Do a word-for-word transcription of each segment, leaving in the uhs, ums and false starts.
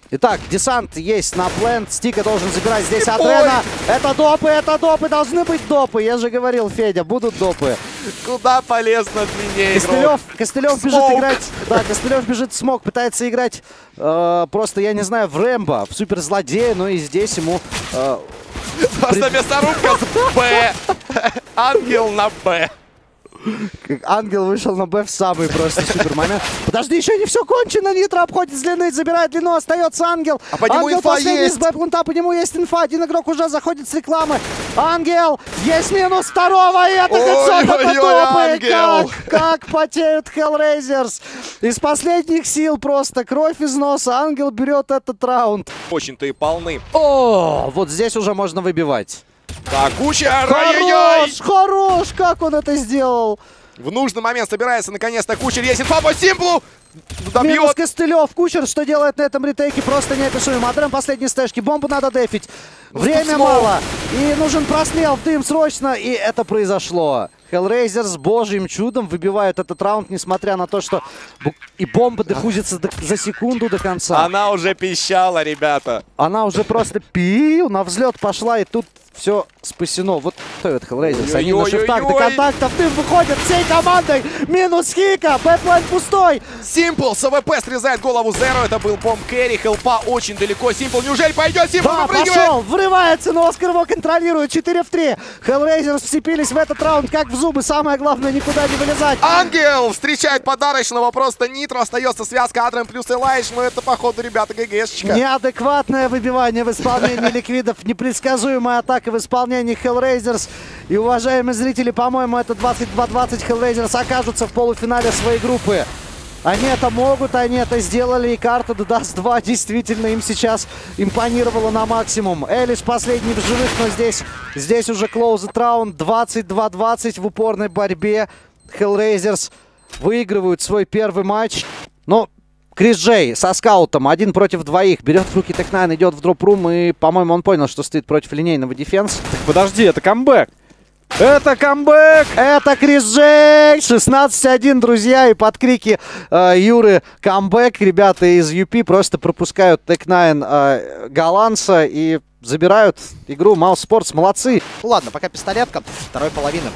Итак, десант есть на плент. Стика должен забирать здесь от Рена. Это допы, это допы, должны быть допы. Я же говорил, Федя, будут допы. Куда полезно длиннее Костылев, Костылев бежит играть. Да, Костылев бежит в смог, пытается играть э, просто, я не знаю, в Рэмбо, в суперзлодея, но и здесь ему... Э, просто мясорубка с Б. Ангел на Б. Ангел вышел на Б в самый просто супер момент. Подожди, еще не все кончено. Нитро обходит с длины, забирает длину, остается Ангел. А по нему Ангел инфа последний есть. с Б-плента, по нему есть инфа. Один игрок уже заходит с рекламы. Ангел, есть минус второго, и это хедшот, это топы. Как, как потеют Hellraisers. Из последних сил просто кровь из носа. Ангел берет этот раунд. Очень-то и полны. О, вот здесь уже можно выбивать. Так, Кучер! Хорош, хорош, как он это сделал. В нужный момент собирается наконец-то Кучер. Есть инфа по Симплу. Минус Костылев. Кучер, что делает на этом ретейке, просто неописуемо. Адрем последние стэшки. Бомбу надо дефить. Время мало. И нужен прострел в дым срочно. И это произошло. Hellraisers божьим чудом выбивают этот раунд, несмотря на то, что и бомба дефузится за секунду до конца. Она уже пищала, ребята. Она уже просто пиу, на взлет пошла, и тут все спасено. Вот кто это Hellraisers? Они на шифтах до контактов. Дым выходит всей командой. Минус Хика. Бэтлайн пустой. Симпл с АВП срезает голову Зеро. Это был бомб керри. Хелпа очень далеко. Симпл, неужели пойдет? Симпл да, пошел. Врывается, но Оскар его контролирует. четыре в три. Hellraisers вцепились в этот раунд как в зубы. Самое главное, никуда не вылезать. Ангел встречает подарочного. Просто Нитро. Остается связка Адрем плюс Элайш. Но это, походу, ребята, ГГшечка. Неадекватное выбивание в исполнении ликвидов. Непредсказуемая атака в исполнении Hellraisers. И, уважаемые зрители, по-моему, это двадцать два двадцать. Hellraisers окажутся в полуфинале своей группы. Они это могут, они это сделали, и карта Даст два действительно им сейчас импонировала на максимум. Элиш последний в живых, но здесь, здесь уже closed раунд. двадцать два двадцать в упорной борьбе. Hellraisers выигрывают свой первый матч. Но Крис Джей со скаутом один против двоих берет в руки Тек найн, идет в дроп-рум, и, по-моему, он понял, что стоит против линейного дефенса. Так подожди, это камбэк. Это камбэк! Это Крис Джей! шестнадцать один, друзья, и под крики э, Юры камбэк ребята из ю пи просто пропускают Тек найн э, голландца и забирают игру Mouse Sports. Молодцы! Ну ладно, пока пистолетка второй половины.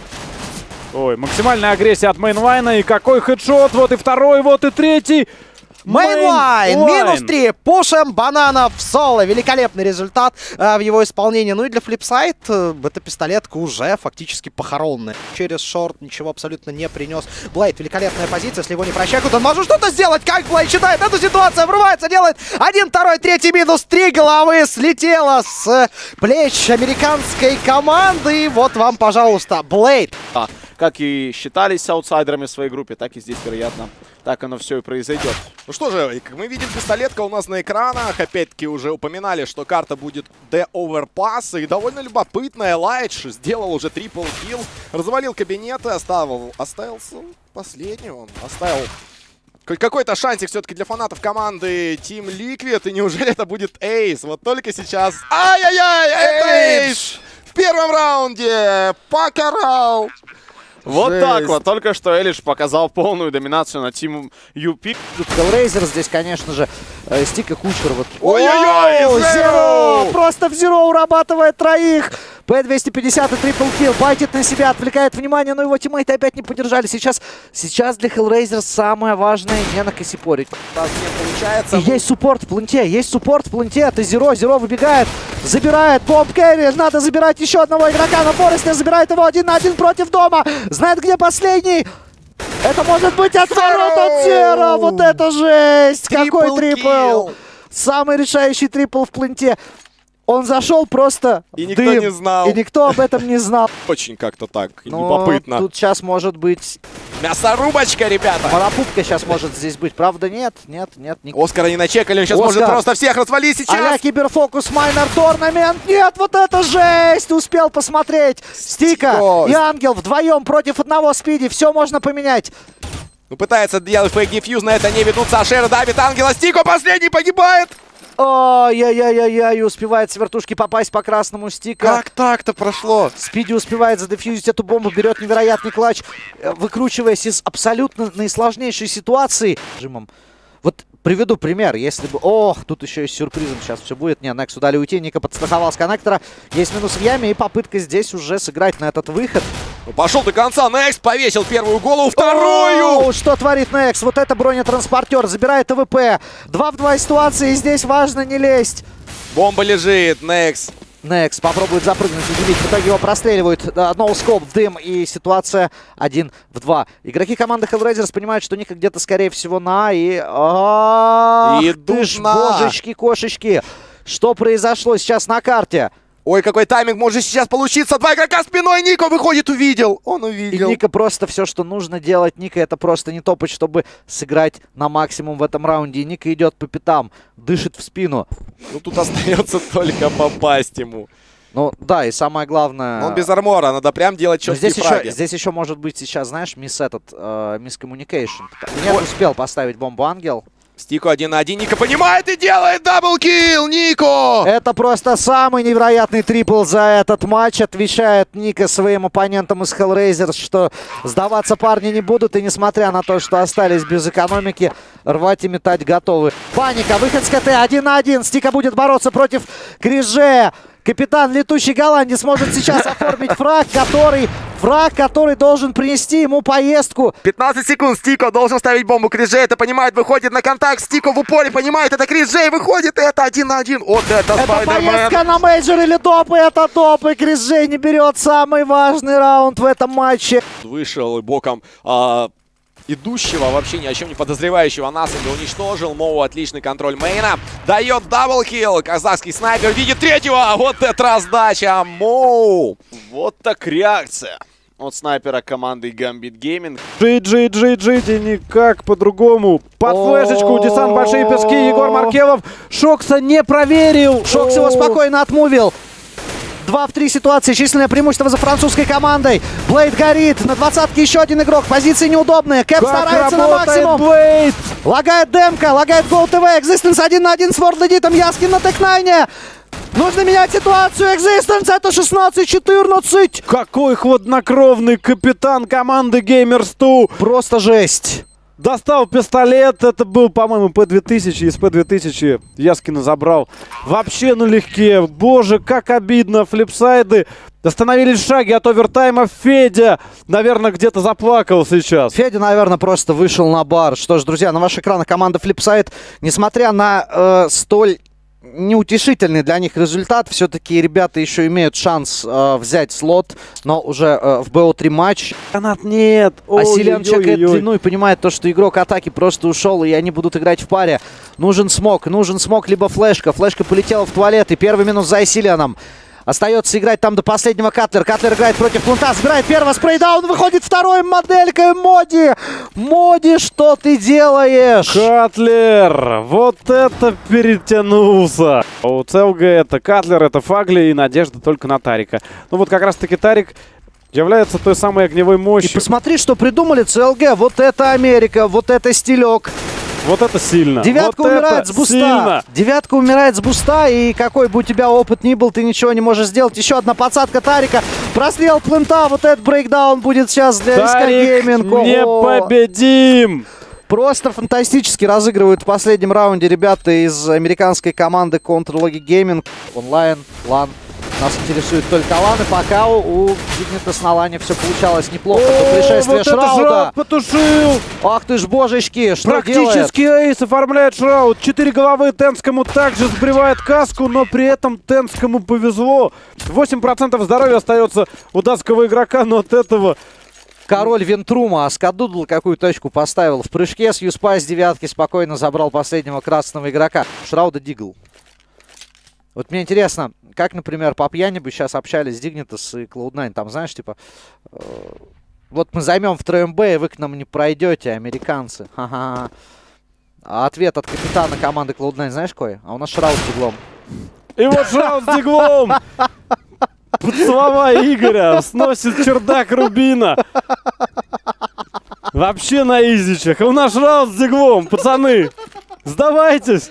Ой, максимальная агрессия от Мейнвайна. И какой хедшот! Вот и второй, вот и третий. Мейнвайн! Минус три. Пушем бананов в соло. Великолепный результат э, в его исполнении. Ну и для флипсайд э, эта пистолетка уже фактически похоронная. Через шорт ничего абсолютно не принес. Блейд, великолепная позиция. Если его не прощают, он может что-то сделать. Как Блейд считает эту ситуацию? Врывается, делает один, второй, третий минус. Три головы слетело с э, плеч американской команды. И вот вам, пожалуйста, Блейд. А, как и считались аутсайдерами в своей группе, так и здесь, вероятно, так оно все и произойдет. Ну что же, как мы видим, пистолетка у нас на экранах. Опять-таки уже упоминали, что карта будет D-Overpass. И довольно любопытная. Лайдж сделал уже трипл килл. Развалил кабинеты, оставил, остался последний он. Оставил какой-то шансик все-таки для фанатов команды Team Liquid. И неужели это будет Эйс? Вот только сейчас... Ай-яй-яй! Это Эйс! В первом раунде покарал. Вот Жесть. так вот. Только что Элиш показал полную доминацию над Team ю пи. Hellraisers здесь, конечно же, э, Стика Кучер. Вот. Ой-ой-ой! Zero! Просто в Zero урабатывает троих. Пэ двести пятьдесят и трипл килл. Байтит на себя, отвлекает внимание, но его тиммейты опять не поддержали. Сейчас, сейчас для Hellraisers самое важное не накосипорить. Так не получается. И есть суппорт в пленте, есть суппорт в пленте. Это Zero, Zero выбегает, забирает бомб керри. Надо забирать еще одного игрока на Форесте. Забирает его один на один против дома. Знает, где последний. Это может быть отворот от Zero. Вот это жесть. Какой трипл. Самый решающий трипл в пленте. Он зашел просто И никто дым, не знал. И никто об этом не знал. Очень как-то так Но любопытно. тут сейчас может быть... Мясорубочка, ребята. Марапупка сейчас может здесь быть. Правда, нет, нет, нет. Ник... Оскара не начекали, он сейчас Оскар. может просто всех развалить сейчас. А-ля киберфокус, майнер торнамент. Нет, вот это жесть! Успел посмотреть. Стика Стико. и Ангел вдвоем против одного Спиди. Все можно поменять. Ну, пытается делать фейк дефьюз, на это не ведутся. Ашера давит Ангела. Стико последний погибает. Ой-яй-яй-яй, успевает с вертушки попасть по красному. Стика. Как так-то прошло? Спиди успевает задефьюзить эту бомбу, берет невероятный клатч, выкручиваясь из абсолютно наисложнейшей ситуации. Жимом. Вот приведу пример. Если бы... Ох, тут еще и с сюрпризом сейчас все будет. Не, Некс удали уйти. Ника подстраховал с коннектора. Есть минус в яме и попытка здесь уже сыграть на этот выход. Ну, пошел до конца. Некс повесил первую голову, вторую! О, что творит Некс? Вот это бронетранспортер. Забирает АВП. Два в два ситуации. И здесь важно не лезть. Бомба лежит. Некс. Некс попробует запрыгнуть и удивить. В итоге его простреливают. Ноускоп в дым. И ситуация один в два. Игроки команды Hellraisers понимают, что Ника где-то, скорее всего, на. И... Ах, ты ж, божечки-кошечки. Что произошло сейчас на карте? Ой, какой тайминг может сейчас получиться. Два игрока спиной. Ника выходит, увидел. Он увидел. И Ника просто все, что нужно делать. Ника это просто не топать, чтобы сыграть на максимум в этом раунде. И Ника идет по пятам, дышит в спину. Ну тут остается только попасть ему. Ну да, и самое главное... Но он без армора, надо прям делать четкие здесь фраги. еще, здесь еще может быть сейчас, знаешь, мисс этот, э, мисс коммуникейшн. Нет, успел поставить бомбу Ангел. Стику один на один. Ника понимает и делает даблкил. Нико! Это просто самый невероятный трипл за этот матч. Отвечает Ника своим оппонентам из Hellraisers, что сдаваться парни не будут. И несмотря на то, что остались без экономики, рвать и метать готовы. Паника, выход с КТ один на один. Стика будет бороться против Крижея. Капитан летучий голландец может сейчас оформить фраг, который... Враг, который должен принести ему поездку. пятнадцать секунд. Стико должен ставить бомбу. Крижей это понимает, выходит на контакт. Стико в упоре понимает, это Крижей выходит. Это один на один. Вот это Это Спайдермен. поездка на мейджор или топ, и это топ. И Крижей не берет самый важный раунд в этом матче. Вышел и боком а, идущего, вообще ни о чем не подозревающего Насинга уничтожил. Моу отличный контроль мейна. Дает даблкил. Казахский снайпер видит третьего. Вот это раздача. Моу. Вот так реакция от снайпера команды Gambit Gaming. джи джи джи джи, никак по-другому. Под флешечку, десант большие пески, Егор Маркелов. Шокса не проверил. Шокс его спокойно отмувил. два в три ситуации, численное преимущество за французской командой. Блейд горит, на двадцатке еще один игрок, позиции неудобные. Кэп Как старается на работает максимум. Блейд? Лагает демка, лагает GoTV, Экзистенс один на один с Вордледитом, Яскин на Тек-Найне. Нужно менять ситуацию, Экзистенс, это шестнадцать четырнадцать. Какой хладнокровный капитан команды Gamers два. Просто жесть. Достал пистолет, это был, по-моему, Пэ две тысячи, из Пэ две тысячи Яскина забрал. Вообще налегке, боже, как обидно, флипсайды остановились в шаге от овертайма. Федя, наверное, где-то заплакал сейчас. Федя, наверное, просто вышел на бар. Что ж, друзья, на ваших экранах команда Flipside, несмотря на э, столь неутешительный для них результат, все-таки ребята еще имеют шанс э, взять слот, но уже э, в бэ о три матч. Канат нет. А Силиан чекает длину и понимает то, что игрок атаки просто ушел, и они будут играть в паре. Нужен смог, нужен смог, либо флешка. Флешка полетела в туалет, и первый минус за Силианом. Остается играть там до последнего Катлер. Катлер играет против Плунта, забирает первого спрейдаун, выходит второй, моделька Моди. Моди, что ты делаешь? Катлер, вот это перетянулся. У ЦЛГ это Катлер, это Фагли и надежда только на Тарика. Ну вот как раз таки Тарик является той самой огневой мощью. И посмотри, что придумали ЦЛГ. Вот это Америка, вот это стилек. Вот это сильно. Девятка вот умирает с буста. Сильно. Девятка умирает с буста. И какой бы у тебя опыт ни был, ты ничего не можешь сделать. Еще одна подсадка Тарика. Прострел Плента. Вот этот брейкдаун будет сейчас для эр эс кей Gaming. Непобедим. Просто фантастически разыгрывают в последнем раунде ребята из американской команды Counter-Logic Gaming. Онлайн, лан. Нас интересует только лан, и пока у Dignitas на лане все получалось неплохо. До пришествия вот Шрауда. Шрауд потушил. Ах ты ж божечки, что Практически делает? эйс оформляет Шрауд. Четыре головы Тенскому также сбривает каску, но при этом Тенскому повезло. восемь процентов здоровья остается у датского игрока, но от этого... Король Вентрума, Аскадудл какую точку поставил в прыжке. С Юспа с девятки спокойно забрал последнего красного игрока. Шрауда Дигл. Вот мне интересно, как, например, по пьяни бы сейчас общались Dignitas и клоуд найн. Там, знаешь, типа, э, вот мы займем втроем Б, и вы к нам не пройдете, американцы. Ха-ха. А ответ от капитана команды клоуд найн, знаешь, какой? А у нас Шрауд с диглом. И вот Шрауд с диглом! Под слова Игоря сносит чердак Рубина. Вообще на изичах. А у нас Шрауд с диглом, пацаны. Сдавайтесь.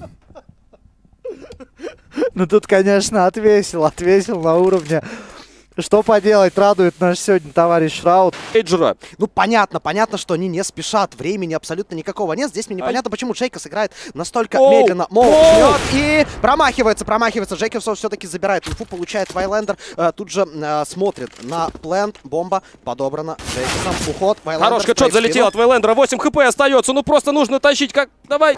Ну тут, конечно, отвесил, отвесил на уровне Что поделать, радует наш сегодня товарищ Раут. Эйджера. Ну, понятно, понятно, что они не спешат. Времени абсолютно никакого нет. Здесь мне непонятно, почему Джейкос играет настолько Оу! медленно. Моу Оу! жмет и промахивается, промахивается. Джейкос все-таки забирает инфу, получает Вайлендер. Э, тут же э, смотрит на плент. Бомба подобрана Джейкосом. Уход. Вайлендер. Хорош хедшот залетел от Вайлендера. восемь хп остается. Ну просто нужно тащить. Как? Давай.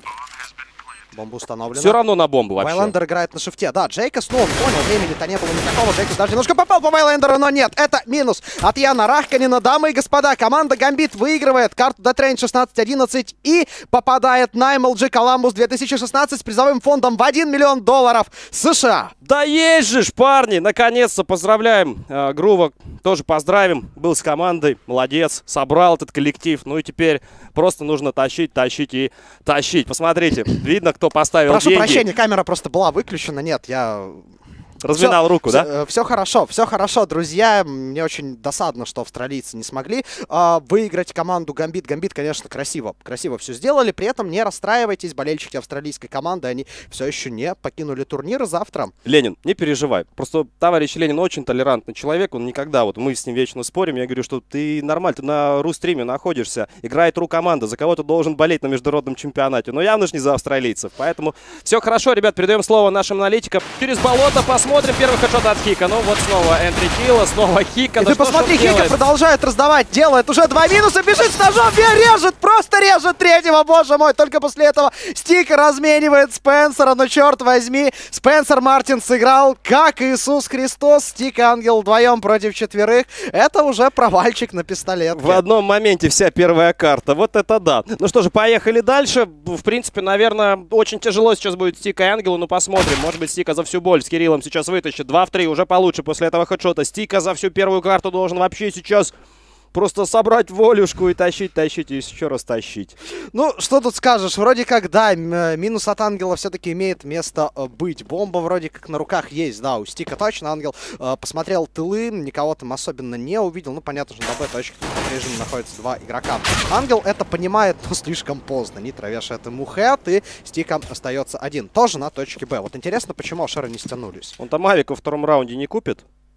Бомба установлена. Все равно на бомбу вообще. Вайлендер играет на шифте. Да, Джейкос, ну он понял, времени-то не было никакого. Джейкос даже немножко попал по Вайлендеру, но нет. Это минус от Яна Рахканина. Дамы и господа, команда Гамбит выигрывает карту Deathrange шестнадцать одиннадцать и попадает на эм эл джи Columbus две тысячи шестнадцать с призовым фондом в один миллион долларов США. Да есть же ж, парни. Наконец-то поздравляем э, Грува. Тоже поздравим. Был с командой. Молодец. Собрал этот коллектив. Ну и теперь просто нужно тащить, тащить и тащить. Посмотрите. Видно, кто поставил Прошу деньги. прощения, камера просто была выключена. Нет, я... Разминал Всё- руку, всё- да? э, Все хорошо, все хорошо, друзья. Мне очень досадно, что австралийцы не смогли а, выиграть команду Гамбит. Гамбит, конечно, красиво, красиво все сделали. При этом не расстраивайтесь, болельщики австралийской команды, они все еще не покинули турнир. Завтра Ленин, не переживай. Просто товарищ Ленин очень толерантный человек. Он никогда, вот мы с ним вечно спорим. Я говорю, что ты нормально, ты на ру-стриме находишься. Играет ру-команда, за кого ты должен болеть на международном чемпионате. Но явно же не за австралийцев. Поэтому все хорошо, ребят. Передаем слово нашим аналитикам. Через болото посмотрим. Первый хедшот от Хика. Ну вот снова энтри килла, снова Хика. И Да ты что ж посмотри, он Хика делает? продолжает раздавать, делает уже два минуса, бежит с ножом, и режет, просто режет третьего, боже мой. Только после этого Стика разменивает Спенсера, но черт возьми, Спенсер Мартин сыграл как Иисус Христос, Стик и Ангел вдвоем против четверых. Это уже провальчик на пистолетке. В одном моменте вся первая карта. Вот это да. Ну что же, поехали дальше. В принципе, наверное, очень тяжело сейчас будет Стика и Ангелу, но посмотрим. Может быть, Стика за всю боль с Кириллом сейчас вытащит. два в три, уже получше после этого хедшота. Стика за всю первую карту должен вообще сейчас просто собрать волюшку и тащить, тащить и еще раз тащить. Ну, что тут скажешь? Вроде как, да, м- минус от Ангела все-таки имеет место э, быть. Бомба вроде как на руках есть, да, у Стика точно. Ангел э, посмотрел тылы, никого там особенно не увидел. Ну, понятно, что на Б-точке в режиме находятся два игрока. Ангел это понимает, но слишком поздно. Нитро вешает ему хэт, и Стика остается один. Тоже на точке Б. Вот интересно, почему Ашеры не стянулись. Он там авик во втором раунде не купит?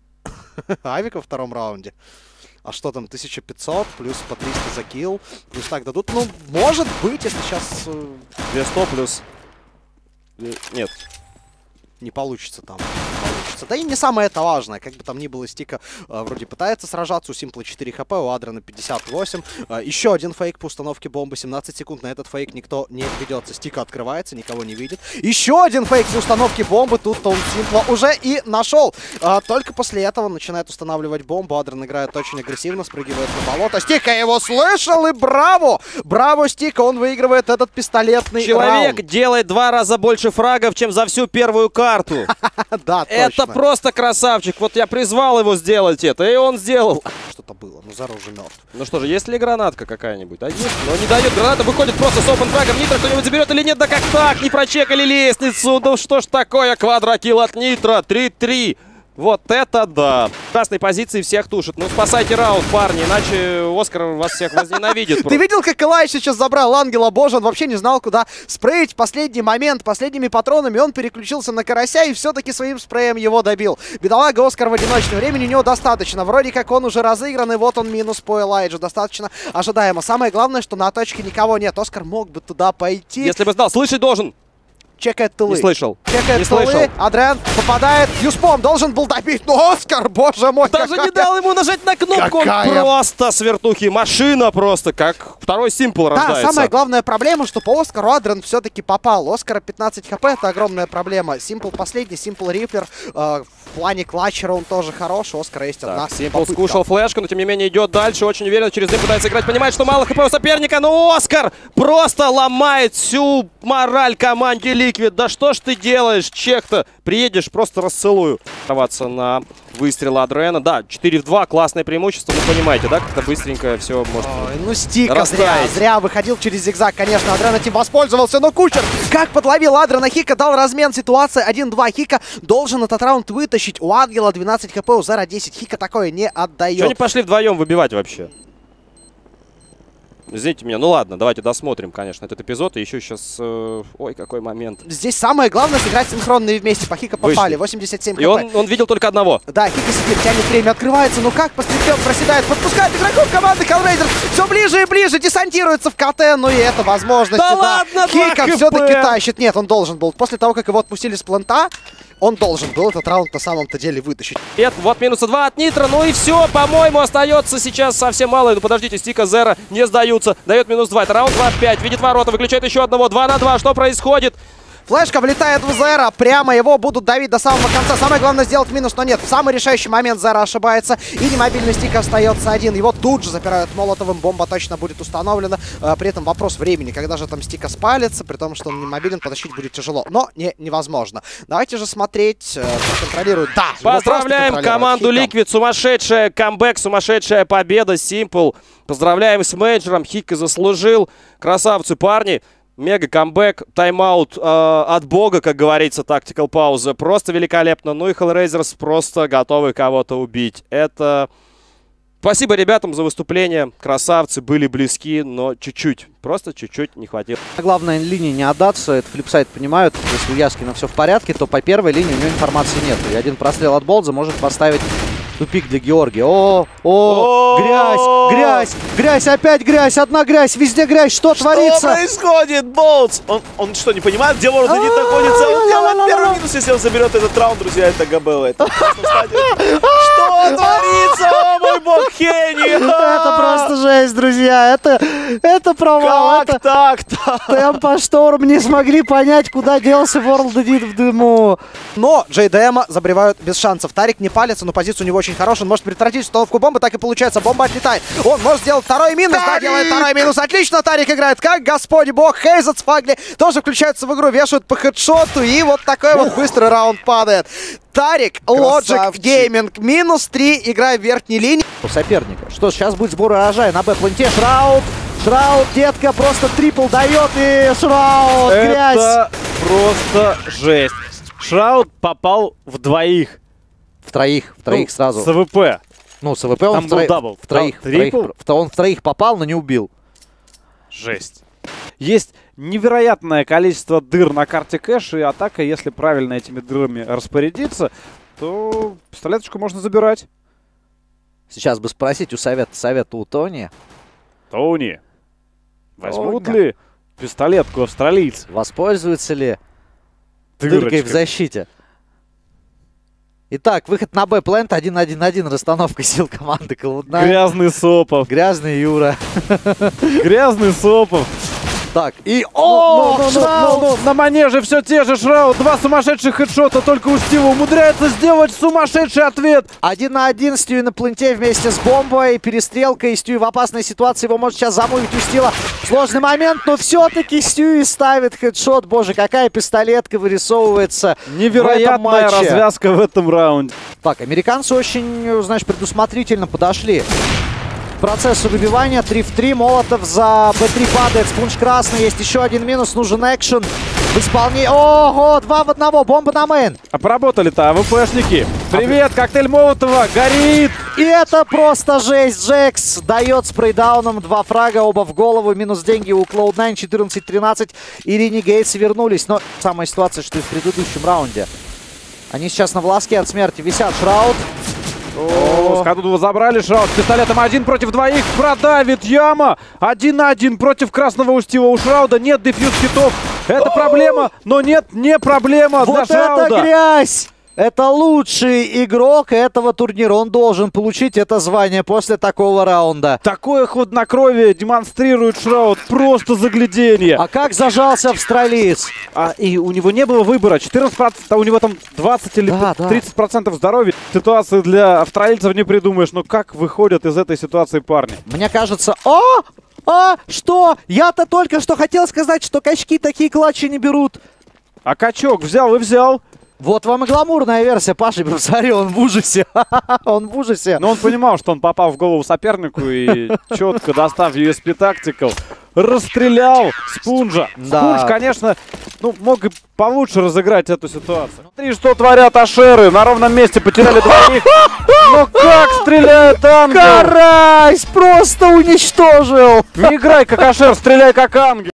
Авик во втором раунде. А что там, тысяча пятьсот, плюс по триста за килл, плюс так дадут. Ну, может быть, если сейчас э, двести плюс... э, Нет. не получится там. Не получится. Да и не самое это важное. Как бы там ни было, Стика э, вроде пытается сражаться. У Симпла четыре хп, у Адрена пятьдесят восемь. Э, еще один фейк по установке бомбы. семнадцать секунд. На этот фейк никто не ведется. Стика открывается, никого не видит. Еще один фейк по установке бомбы. Тут-то он Симпла уже и нашел. Э, только после этого начинает устанавливать бомбу. Адрен играет очень агрессивно, спрыгивает на болото. Стика его слышал, и браво! Браво, Стика, он выигрывает этот пистолетный Человек раунд. делает два раза больше фрагов, чем за всю первую карту. Да, Это точно. просто красавчик. Вот я призвал его сделать это, и он сделал. Что-то было. Ну, Зара уже мертв. Ну что же, есть ли гранатка какая-нибудь? А есть, но не дает. Граната выходит просто с опенфрагом. Нитро кто-нибудь заберет или нет? Да как так? Не прочекали лестницу. Ну что ж такое? Квадрокилл от Нитро. три-три. Вот это да. В красной позиции всех тушит. Ну спасайте раунд, парни, иначе Оскар вас всех возненавидит. Ты видел, как Элай сейчас забрал Ангела? Боже, он вообще не знал, куда спреить в последний момент. Последними патронами он переключился на Карася и все-таки своим спреем его добил. Бедолага Оскар в одиночном. Времени у него достаточно. Вроде как он уже разыгран, и вот он минус по Элайджу. Достаточно ожидаемо. Самое главное, что на точке никого нет. Оскар мог бы туда пойти. Если бы знал, слышать должен. Чекает тылы. Не слышал. Чекает Не тылы. слышал. Адрен попадает. Юспом должен был добить. Но Оскар, боже мой. Даже какая... не дал ему нажать на кнопку. Какая- Он просто с вертухи. Машина просто, как второй Симпл Да, рождается. самая главная проблема, что по Оскару Адрен все-таки попал. Оскара пятнадцать хп, это огромная проблема. Симпл последний, Симпл Риппер. Э, в плане клатчера он тоже хорош. У Оскара есть одна Так, Симпл попытка. скушал флешку, но тем не менее идет дальше. Очень уверенно через дым пытается играть. Понимает, что мало хп у соперника. Но Оскар просто ломает всю мораль команде Liquid. Да что ж ты делаешь, чек-то? Приедешь, просто расцелую. Оставаться на выстрел Адрена. Да, четыре в два, классное преимущество. Вы понимаете, да, как-то быстренько все может... Ой, ну Стика зря, Растаять. зря выходил через зигзаг, конечно, Адрен этим воспользовался, но Кучер как подловил Адрена, Хика дал размен ситуации, один-два, Хика должен этот раунд вытащить, у Ангела двенадцать хп, у Зара десять, Хика такое не отдает. Чего не пошли вдвоем выбивать вообще? Извините меня, ну ладно, давайте досмотрим, конечно, этот эпизод. И еще сейчас... Э, ой, какой момент. Здесь самое главное сыграть синхронные вместе. По Хика попали, восемьдесят семь хп. И он, он видел только одного. Да, Хика сидит, тянет время, открывается. Ну как, пострелен, проседает, подпускает игроков команды Hellraisers. Все ближе и ближе, десантируется в КТ. Ну и это возможность. Да ладно, Хика все-таки тащит. Нет, он должен был. После того, как его отпустили с плента, он должен был этот раунд на самом-то деле вытащить. Нет, вот минуса два от Нитро, ну и все, по-моему, остается сейчас совсем мало. Ну подождите, Стика Зера не сдаются, дает минус два, это раунд два в пять, видит ворота, выключает еще одного, два на два, что происходит? Флешка влетает в Зера, прямо его будут давить до самого конца. Самое главное сделать минус, но нет. В самый решающий момент Зера ошибается, и немобильный Стик остается один. Его тут же запирают молотовым, бомба точно будет установлена. А, при этом вопрос времени, когда же там Стика спалится, при том, что он не мобилен, потащить будет тяжело. Но не невозможно. Давайте же смотреть, контролируют. Да, поздравляем команду Liquid, сумасшедшая камбэк, сумасшедшая победа, Simple. Поздравляем с менеджером, Хика заслужил. Красавцы, парни. Мега камбэк, тайм-аут э, от бога, как говорится, тактикал пауза. Просто великолепно. Ну и Hellraisers просто готовы кого-то убить. Это... Спасибо ребятам за выступление. Красавцы, были близки, но чуть-чуть, просто чуть-чуть не хватило. Главное линии не отдаться, это Флипсайд понимают. Если у Яскина все в порядке, то по первой линии у него информации нет. И один прострел от Болдза может поставить тупик для Георгия. О, о, грязь, грязь, грязь, опять грязь, одна грязь, везде грязь. Что, что творится? Что происходит, Болдз? Он, он что, не понимает, где ворот не находится? Он делает первый минус, если он заберет этот раунд, друзья, это ГБЛ. Это что творится, о мой бог, Хенни? Это просто жесть, друзья. Это, это провал. Как так-то? Темпо Шторм не смогли понять, куда делся World Edit в дыму. Но джей ди эм забревают без шансов. Тарик не палится, но позиция у него очень хорошая. Он может предотвратить установку бомбы, так и получается. Бомба отлетает. Он может сделать второй минус. Да, делает второй минус. Отлично, Тарик играет как Господь Бог. Хейзет с Фагли тоже включаются в игру, вешают по хедшоту. И вот такой вот быстрый раунд падает. Тарик, Logic Gaming, минус три, играя в верхней линии. У соперника. Что, сейчас будет сбор урожая на Б-пленте. Шраут, Шраут, детка, просто трипл дает, и Шраут, грязь. Это просто жесть. Шраут попал в двоих. В троих, в троих ну, сразу. С АВП. Ну, с АВП он Там в, тро... был дабл. в троих. В троих. Он в троих попал, но не убил. Жесть. Есть невероятное количество дыр на карте кэш, и атака, если правильно этими дырами распорядиться, то пистолеточку можно забирать. Сейчас бы спросить у совета, совета у Тони. Тони, возьмут Тоня. ли пистолетку австралийцы? Воспользуются ли Дырочка. дыркой в защите? Итак, выход на Б-плент, один один один, расстановка сил команды Cloud найн. Грязный Сопов. Грязный Юра. Грязный Сопов. Так, и... О, ну, ну, ну, ну, на манеже все те же Шраут. Два сумасшедших хедшота, только у Стива умудряется сделать сумасшедший ответ. Один на один Стью на пленте вместе с бомбой. Перестрелка, и Стью в опасной ситуации. Его может сейчас замувить у Стила. Сложный момент, но все-таки Стью ставит хедшот. Боже, какая пистолетка вырисовывается. Невероятная развязка в этом раунде. Так, американцы очень, знаешь, предусмотрительно подошли к процессу выбивания. три в три. Молотов за бэ три падает. Спунж красный. Есть еще один минус. Нужен экшен в исполнении. Ого, два в одного. Бомба на мейн. А поработали-то АВПшники. Привет, коктейль Молотова. Горит. И это просто жесть. Джекс дает спрейдауном два фрага. Оба в голову. Минус деньги у Cloud найн. четырнадцать тринадцать. И Ренегейтс вернулись. Но самая ситуация, что и в предыдущем раунде. Они сейчас на волоске от смерти висят. Шраут. О, Скадудова забрали. Шраут с пистолетом один против двоих. Продавит Яма. Один на один против красного устива у Шрауда. Нет дефьюз хитов. Это проблема, но нет, не проблема для Вот Шрауда. это грязь! Это лучший игрок этого турнира. Он должен получить это звание после такого раунда. Такое хладнокровие демонстрирует Шрауд. Просто загляденье. А как зажался австралиец? А, и у него не было выбора. четырнадцать процентов, а у него там двадцать или да, тридцать процентов здоровья. Ситуации для австралийцев не придумаешь. Но как выходят из этой ситуации парни? Мне кажется... О! А, что? Я-то только что хотел сказать, что качки такие клатчи не берут. А качок взял и взял. Вот вам и гламурная версия, Паша. Посмотри, он в ужасе. Он в ужасе. Но он понимал, что он попал в голову сопернику и четко, достав ю эс пи Tactical, расстрелял Спунжа. Да. Спунж, конечно, Ну, мог и получше разыграть эту ситуацию. Смотри, что творят Ашеры. На ровном месте потеряли двоих. Но как стреляет ангел! Карайс просто уничтожил! Не играй как Ашер, стреляй как ангел!